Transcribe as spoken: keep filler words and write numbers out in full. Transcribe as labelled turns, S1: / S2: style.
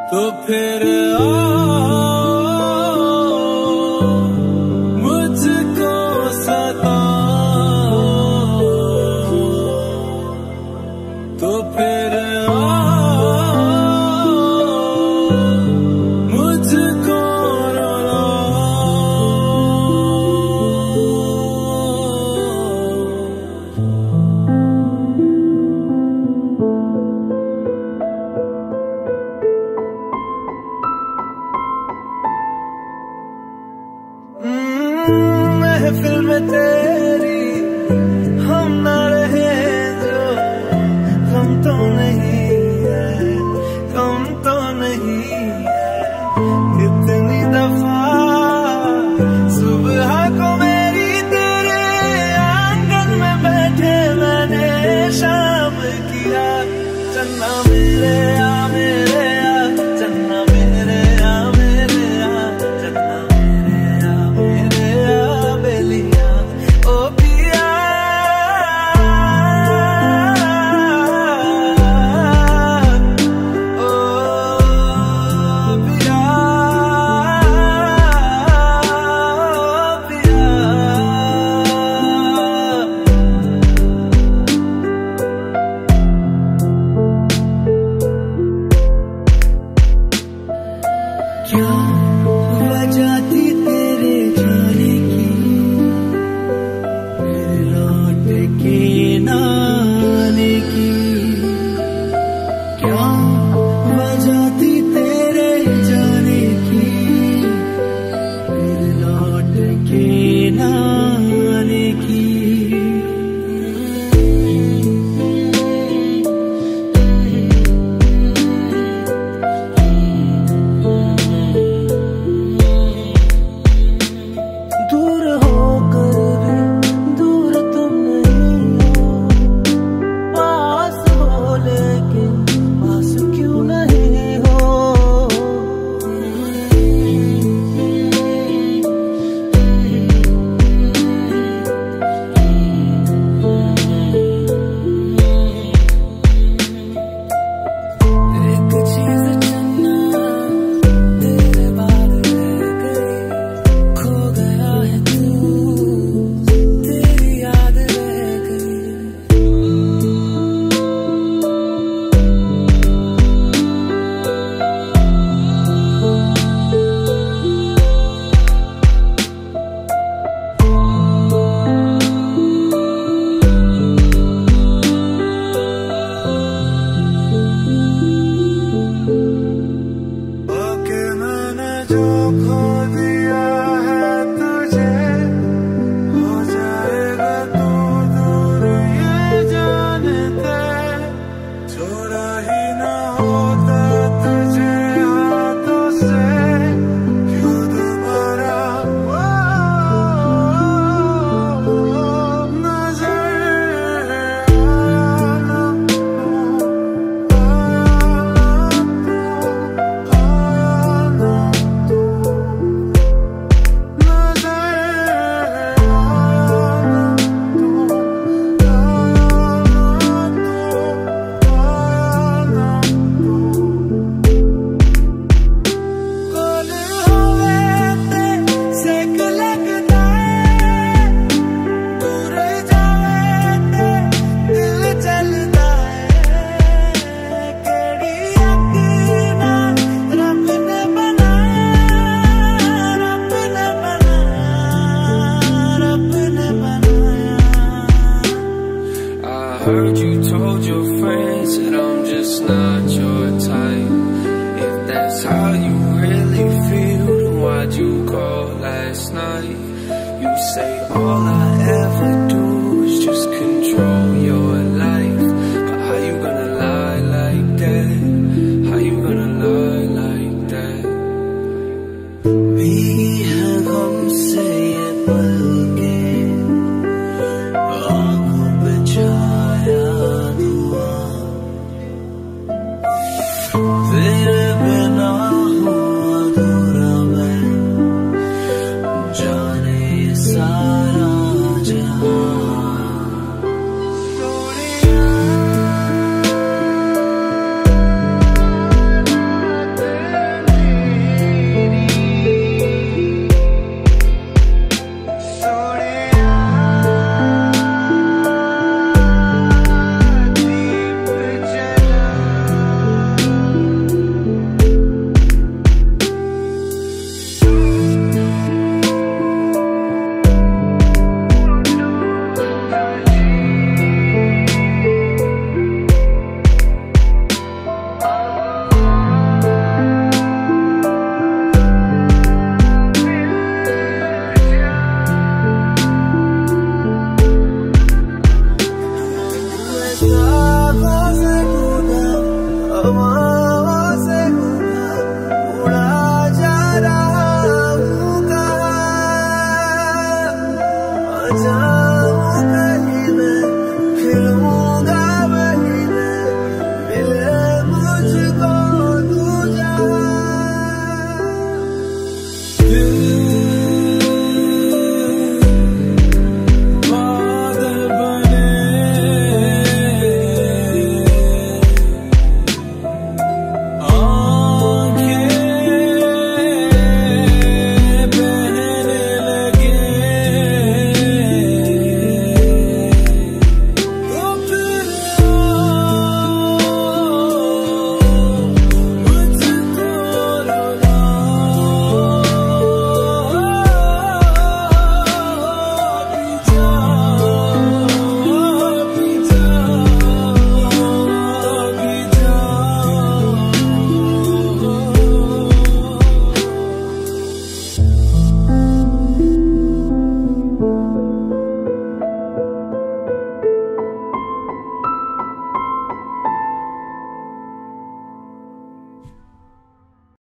S1: तो फिर आओ मुझको सताओ, तो फिर आओ मुझको महफिल में तेरी हम न रहे जो गम तो नहीं है, गम तो नहीं है। कितनी दफा सुबह को मेरी तेरे आंगन में बैठे मैंने शाम किया। चन्ना मेरे आ मेरे आ, चन्ना मेरे आ मेरे आ, चन्ना क्या वजह थी तेरे जाने की, फिर लौट के ना आने की। क्या वजह थी तेरे जाने की, फिर लौट के ना आने की। जो खो दिया है तुझे हो जाएगा तू दूर ये जानते, छोड़ा ही ना होता तुझे हाथों से क्यों दोबारा नजर आया heard you told your friends that I'm just not your type. If that's how you really feel, then why'd you call last night? You say all I